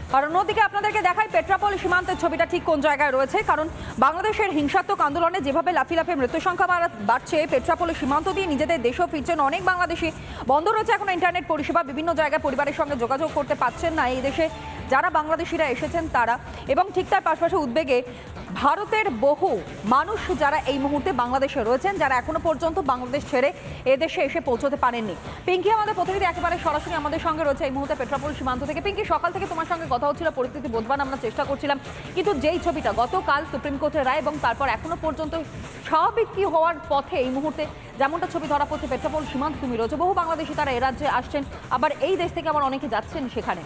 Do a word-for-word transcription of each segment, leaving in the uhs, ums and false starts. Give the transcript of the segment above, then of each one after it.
আর অন্যদিকে আপনাদেরকে দেখাই পেট্রাপোল সীমান্তের ছবিটা ঠিক কোন জায়গায় রয়েছে, কারণ বাংলাদেশের হিংসাত্মক আন্দোলনে যেভাবে লাফি লাফে মৃত্যু সংখ্যা বাড়ছে, পেট্রাপোল সীমান্ত দিয়ে নিজেদের দেশেও ফিরছেন অনেক বাংলাদেশি। বন্ধ রয়েছে এখন ইন্টারনেট পরিষেবা, বিভিন্ন জায়গায় পরিবারের সঙ্গে যোগাযোগ করতে পারছেন না এই দেশে যারা বাংলাদেশিরা এসেছেন তারা, এবং ঠিক তার পাশাপাশি উদ্বেগে ভারতের বহু মানুষ যারা এই মুহূর্তে বাংলাদেশে রয়েছেন, যারা এখনো পর্যন্ত বাংলাদেশ ছেড়ে এদেশে এসে পৌঁছতে পারেননি। পিঙ্কি আমাদের প্রতিনিধি একেবারে সরাসরি আমাদের সঙ্গে রয়েছে এই মুহূর্তে পেট্রাপোল সীমান্ত থেকে। পিঙ্কি, সকাল থেকে তোমার সঙ্গে কথা হচ্ছিল, পরিস্থিতি বোধবান আমরা চেষ্টা করছিলাম, কিন্তু যেই ছবিটা গতকাল সুপ্রিম কোর্টের রায় এবং তারপর এখনো পর্যন্ত স্বাভাবিক কি হওয়ার পথে এই মুহূর্তে যেমনটা ছবি ধরা পড়ছে পেট্রাপোল সীমান্ত তুমি রয়েছে, বহু বাংলাদেশি তারা এ রাজ্যে আসছেন, আবার এই দেশ থেকে আবার অনেকে যাচ্ছেন সেখানে।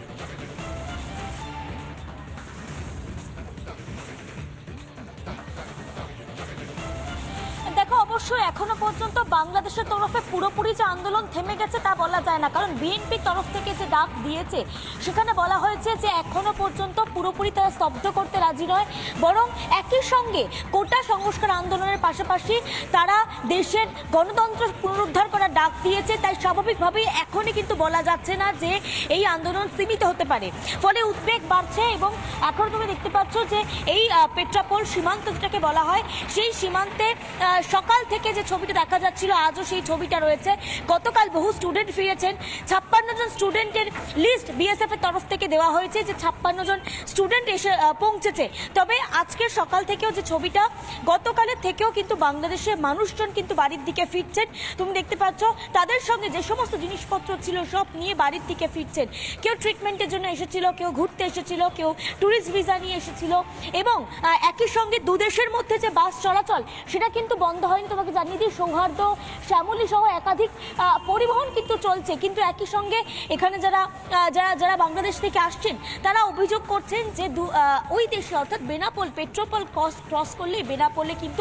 অবশ্যই এখনো পর্যন্ত বাংলাদেশের তরফে পুরোপুরি যে আন্দোলন থেমে গেছে তা বলা যায় না, কারণ বিএনপির তরফ থেকে যে ডাক দিয়েছে সেখানে বলা হয়েছে যে এখনো পর্যন্ত পুরোপুরি তারা স্তব্ধ করতে রাজি নয়, বরং একই সঙ্গে কোটা সংস্কার আন্দোলনের পাশাপাশি তারা দেশের গণতন্ত্র পুনরুদ্ধার করার ডাক দিয়েছে। তাই স্বাভাবিকভাবেই এখনই কিন্তু বলা যাচ্ছে না যে এই আন্দোলন সীমিত হতে পারে, ফলে উদ্বেগ বাড়ছে। এবং এখন তুমি দেখতে পাচ্ছ যে এই পেট্রাপোল সীমান্ত যেটাকে বলা হয়, সেই সীমান্তে সকাল থেকে যে ছবিটা দেখা যাচ্ছিল আজও সেই ছবিটা রয়েছে। গতকাল বহু স্টুডেন্ট ফিরেছেন, ছাপ্পান্ন জন স্টুডেন্টের লিস্ট বিএসএফ এর তরফ থেকে দেওয়া হয়েছে যে ছাপ্পান্ন জন স্টুডেন্ট এসে পৌঁছেছে। তবে আজকের সকাল থেকেও যে ছবিটা, গতকালের থেকেও কিন্তু বাংলাদেশের মানুষজন কিন্তু বাড়ির দিকে ফিরছেন। তুমি দেখতে পাচ্ছ তাদের সঙ্গে যে সমস্ত জিনিসপত্র ছিল সব নিয়ে বাড়ির দিকে ফিরছেন। কেউ ট্রিটমেন্টের জন্য এসেছিল, কেউ ঘুরতে এসেছিল, কেউ ট্যুরিস্ট ভিসা নিয়ে এসেছিল। এবং একই সঙ্গে দুদেশের মধ্যে যে বাস চলাচল সেটা কিন্তু বন্ধ হয়নি। তোমাকে জানিয়ে দিই, সৌহার্দ্য, শ্যামলী সহ একাধিক পরিবহন কিন্তু চলছে, কিন্তু একই সঙ্গে এখানে যারা যারা যারা বাংলাদেশ থেকে আসছেন তারা অভিযোগ করছেন যে ওই দেশে অর্থাৎ বেনাপোল পেট্রাপোল ক্রস ক্রস করলে বেনাপোলে কিন্তু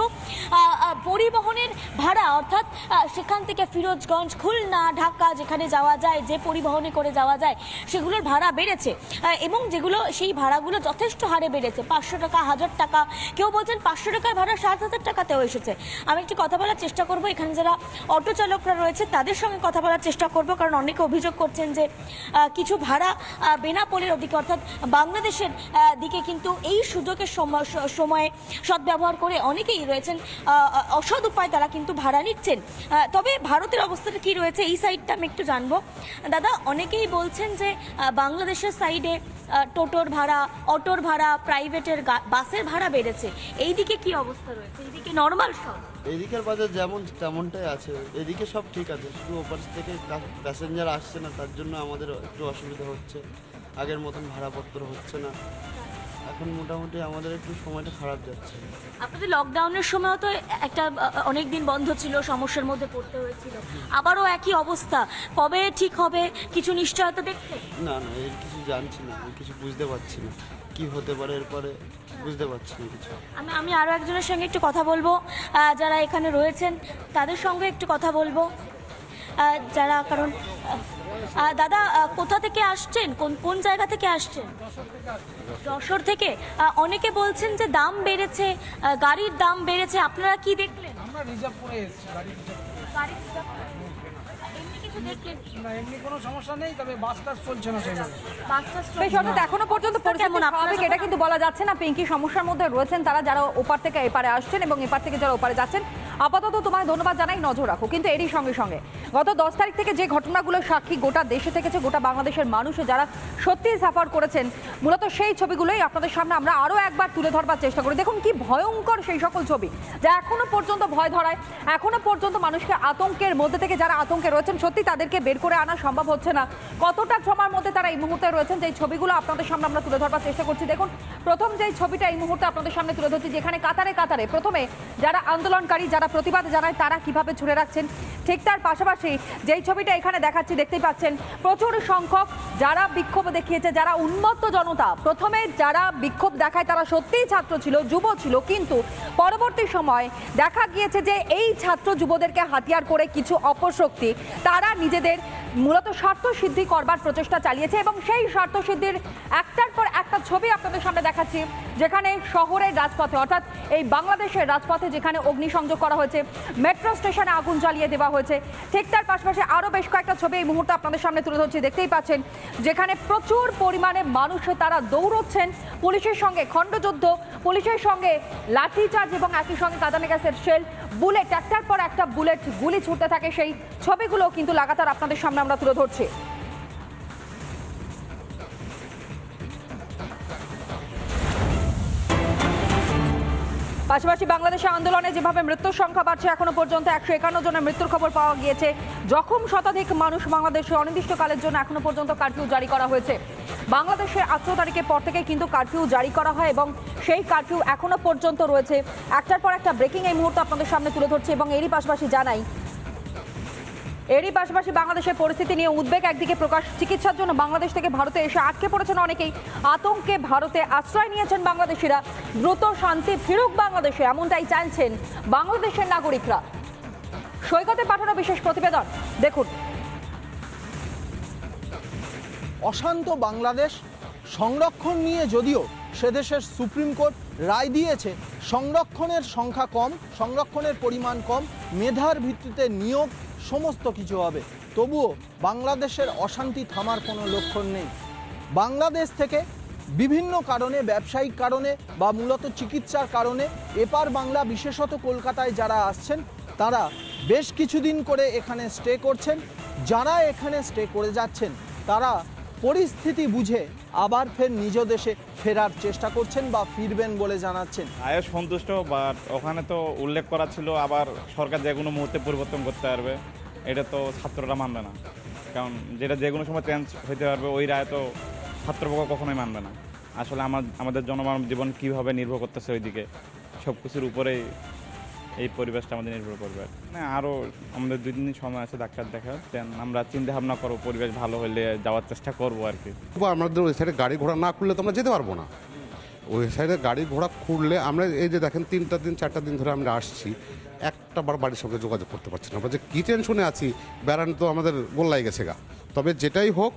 পরিবহনের ভাড়া অর্থাৎ সেখান থেকে ফিরোজগঞ্জ, খুলনা, ঢাকা যেখানে যাওয়া যায়, যে পরিবহনে করে যাওয়া যায় সেগুলোর ভাড়া বেড়েছে, এবং যেগুলো সেই ভাড়াগুলো যথেষ্ট হারে বেড়েছে, পাঁচশো টাকা, হাজার টাকা, কেউ বলছেন পাঁচশো টাকার ভাড়া সাত হাজার টাকাতেও এসেছে। আমি একটু কথা বলার চেষ্টা করব, এখানে যারা অটো চালকরা রয়েছে তাদের সঙ্গে কথা বলার চেষ্টা করব, কারণ অনেকে অভিযোগ করছেন যে কিছু ভাড়া বেনাপোলের ওদিকে অর্থাৎ বাংলাদেশের দিকে কিন্তু এই সুযোগের সময়ে সদ্ব্যবহার করে অনেকেই রয়েছেন অসৎ উপায় তারা কিন্তু ভাড়া নিচ্ছেন। তবে ভারতের অবস্থাটা কি রয়েছে এই সাইডটা আমি একটু জানবো। দাদা, অনেকেই বলছেন যে বাংলাদেশের সাইডে টোটোর ভাড়া, অটোর ভাড়া, প্রাইভেটের বাসের ভাড়া বেড়েছে, এই দিকে কি অবস্থা রয়েছে? এইদিকে নর্মাল সব? এদিকের বাজার যেমন তেমনটাই আছে, এদিকে সব ঠিক আছে, শুধু ওপার থেকে প্যাসেঞ্জার আসছে না, তার জন্য আমাদের একটু অসুবিধা হচ্ছে, আগের মতন ভাড়াপত্র হচ্ছে না, এখন মোটামুটি আমাদের একটু সময়টা খারাপ যাচ্ছে। আপনাদের লকডাউনের সময়ও তো একটা অনেক দিন বন্ধ ছিল, সমস্যার মধ্যে পড়তে হয়েছিল, আবারও একই অবস্থা, কবে ঠিক হবে কিছু নিশ্চয়তা দেখতে? না না, এর কিছু জানছি না, আমি কিছু বুঝতে পারছি না কি হতে পারে এরপরে, বুঝতে পারছি না কিছু। আমি আমি আরও একজনের সঙ্গে একটু কথা বলবো, যারা এখানে রয়েছেন তাদের সঙ্গে একটু কথা বলবো, যারা, কারণ দাদা কোথা থেকে আসছেন, কোন কোন জায়গা থেকে আসছেন? যশোর থেকে। অনেকে বলছেন যে দাম বেড়েছে, গাড়ির দাম বেড়েছে, আপনারা কি দেখলেন? আমরা রিজার্ভ করে এসেছি, গাড়ি রিজার্ভ করে। গাড়ি রিজার্ভ করে? এমনি কিছু দেখলেন? না, এমনি কোনো সমস্যা নেই, তবে বাস টাস চলছে না সেভাবে। বাস টাস বেশ, অর্থাৎ এখনো পর্যন্ত পরিস্থিতি স্বাভাবিক এটা কিন্তু বলা যাচ্ছে না। পিঙ্কি, সমস্যার মধ্যে রয়েছেন তারা, যারা ওপার থেকে এপারে আসছেন এবং এপার থেকে যারা ওপারে যাচ্ছেন। আপাতত তোমায় ধন্যবাদ জানাই, নজর রাখো। কিন্তু এরই সঙ্গে সঙ্গে গত দশ তারিখ থেকে যে ঘটনাগুলো সাক্ষী গোটা দেশে থেকেছে, গোটা বাংলাদেশের মানুষ যারা সত্যিই সাফার করেছেন, মূলত সেই ছবিগুলোই আপনাদের সামনে আমরা আরও একবার তুলে ধরবার চেষ্টা করি। দেখুন কি ভয়ঙ্কর সেই সকল ছবি যা এখনো পর্যন্ত ভয় ধরায়, এখনো পর্যন্ত মানুষকে আতঙ্কের মধ্যে থেকে, যারা আতঙ্কে রয়েছেন সত্যি তাদেরকে বের করে আনা সম্ভব হচ্ছে না। কতটা ট্রমার মধ্যে তারা এই মুহূর্তে রয়েছেন, যেই ছবিগুলো আপনাদের সামনে আমরা তুলে ধরবার চেষ্টা করছি। দেখুন প্রথম যেই ছবিটা এই মুহূর্তে আপনাদের সামনে তুলে ধরছি, যেখানে কাতারে কাতারে প্রথমে যারা আন্দোলনকারী, যারা প্রতিবাদ জানায় তারা কিভাবে ছুড়ে রাখছেন, ঠিক তার পাশাপাশি যেই ছবিটা এখানে দেখাচ্ছি দেখতেই পাচ্ছেন প্রচুর সংখ্যক যারা বিক্ষোভ দেখিয়েছে, যারা উন্মত্ত জনতা। প্রথমে যারা বিক্ষোভ দেখায় তারা সত্যিই ছাত্র ছিল, যুব ছিল, কিন্তু পরবর্তী সময় দেখা গিয়েছে যে এই ছাত্র যুবদেরকে হাতিয়ার করে কিছু অপশক্তি তারা নিজেদের মূলত স্বার্থ সিদ্ধি করবার প্রচেষ্টা চালিয়েছে এবং সেই স্বার্থ সিদ্ধির একটার পর একটা ছবি আপনাদের সামনে দেখাচ্ছি, যেখানে শহরের রাজপথে অর্থাৎ এই বাংলাদেশের রাজপথে যেখানে অগ্নিসংযোগ করা হয়েছে, মেট্রো স্টেশনে আগুন জ্বালিয়ে দেওয়া হয়েছে। ঠিক তার পাশাপাশি আরও বেশ কয়েকটা ছবি এই মুহূর্তে আপনাদের সামনে তুলে ধরছি, দেখতেই পাচ্ছেন যেখানে প্রচুর পরিমাণে মানুষ তারা দৌড়চ্ছেন পুলিশের সঙ্গে খণ্ডযুদ্ধ, পুলিশের সঙ্গে লাঠিচার্জ এবং একই সঙ্গে কাঁদানে গ্যাসের শেল, বুলেট, একটার পর একটা বুলেট গুলি ছুটতে থাকে। সেই ছবিগুলো কিন্তু লাগাতার আপনাদের সামনে আমরা তুলে ধরছি। পাশাপাশি বাংলাদেশের আন্দোলনে যেভাবে মৃত্যুর সংখ্যা বাড়ছে, এখনো পর্যন্ত একশো একান্ন জনের মৃত্যুর খবর পাওয়া গিয়েছে। জখম শতাধিক মানুষ। বাংলাদেশে অনির্দিষ্টকালের জন্য এখনো পর্যন্ত কারফিউ জারি করা হয়েছে। বাংলাদেশে আঠারো তারিখের পর থেকে কিন্তু কারফিউ জারি করা হয় এবং সেই কারফিউ এখনো পর্যন্ত রয়েছে। একটার পর একটা ব্রেকিং এই মুহূর্তে আপনাদের সামনে তুলে ধরছে এবং এরই পাশাপাশি জানাই এরই পাশাপাশি বাংলাদেশের পরিস্থিতি নিয়ে উদ্বেগ একদিকে প্রকাশ। চিকিৎসার জন্য বাংলাদেশ থেকে ভারতে এসে আটকে পড়েছেন অনেকেই। আতঙ্কে ভারতে আশ্রয় নিয়েছেন বাংলাদেশিরা। দ্রুত শান্তি ফিরুক বাংলাদেশে, এমনটাই চাইছেন বাংলাদেশের নাগরিকরা। সৈকতে পাঠানো বিশেষ প্রতিবেদন দেখুন। অশান্ত বাংলাদেশ সংরক্ষণ নিয়ে যদিও সেদেশের সুপ্রিম কোর্ট রায় দিয়েছে সংরক্ষণের সংখ্যা কম, সংরক্ষণের পরিমাণ কম, মেধার ভিত্তিতে নিয়োগ সমস্ত কিছু হবে, তবুও বাংলাদেশের অশান্তি থামার কোনো লক্ষণ নেই। বাংলাদেশ থেকে বিভিন্ন কারণে, ব্যবসায়িক কারণে বা মূলত চিকিৎসার কারণে এপার বাংলা, বিশেষত কলকাতায় যারা আসছেন তারা বেশ কিছুদিন করে এখানে স্টে করছেন। যারা এখানে স্টে করে যাচ্ছেন তারা পরিস্থিতি বুঝে আবার ফের নিজ দেশে ফেরার চেষ্টা করছেন বা ফিরবেন বলে জানাচ্ছেন। আয় সন্তুষ্ট, বাট ওখানে তো উল্লেখ করা ছিল আবার সরকার যে কোনো মুহূর্তে পরিবর্তন করতে পারবে। এটা তো ছাত্ররা মানবে না, কারণ যেটা যে কোনো সময় চেঞ্জ হইতে পারবে, ওই রায় তো ছাত্রপক্ষ কখনোই মানবে না। আসলে আমার আমাদের জনমানব জীবন কীভাবে নির্ভর করতেছে ওইদিকে, সব কিছুর উপরেই এই পরিবেশটা আমাদের নির্ভর করবে। না, আরও আমাদের দুই দিন সময় আছে ডাক্তার দেখা, দেন আমরা চিন্তা ভাবনা করবো, পরিবেশ ভালো হলে যাওয়ার চেষ্টা করবো আর কি। আমাদের ওই সাইডে গাড়ি ঘোড়া না খুললে তো আমরা যেতে পারবো না। ওই সাইডে গাড়ি ঘোড়া খুললে আমরা এই যে দেখেন তিনটা দিন চারটা দিন ধরে আমরা আসছি, একটা বার বাড়ির সঙ্গে যোগাযোগ করতে পারছি না। আমরা যে কী টেনশনে আছি, বেড়ানো তো আমাদের গোল্লাই গেছে গা। তবে যেটাই হোক,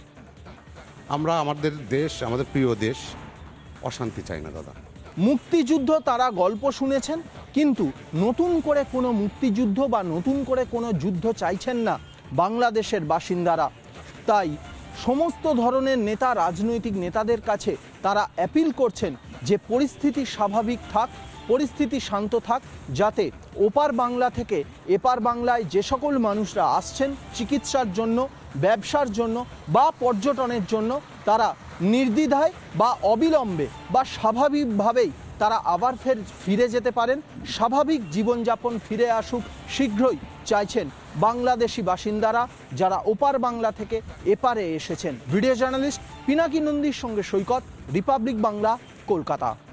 আমরা আমাদের দেশ, আমাদের প্রিয় দেশ, অশান্তি চাই না দাদা। মুক্তিযুদ্ধ তারা গল্প শুনেছেন, কিন্তু নতুন করে কোনো মুক্তিযুদ্ধ বা নতুন করে কোনো যুদ্ধ চাইছেন না বাংলাদেশের বাসিন্দারা। তাই সমস্ত ধরনের নেতা, রাজনৈতিক নেতাদের কাছে তারা অ্যাপিল করছেন যে পরিস্থিতি স্বাভাবিক থাক, পরিস্থিতি শান্ত থাক, যাতে ওপার বাংলা থেকে এপার বাংলায় যে সকল মানুষরা আসছেন চিকিৎসার জন্য, ব্যবসার জন্য বা পর্যটনের জন্য, তারা নির্দ্বিধায় বা অবিলম্বে বা স্বাভাবিকভাবেই তারা আবার ফের ফিরে যেতে পারেন, স্বাভাবিক জীবনযাপন ফিরে আসুক শীঘ্রই চাইছেন বাংলাদেশি বাসিন্দারা যারা ওপার বাংলা থেকে এপারে এসেছেন। ভিডিও জার্নালিস্ট পিনাকি নন্দীর সঙ্গে সৈকত, রিপাবলিক বাংলা, কলকাতা।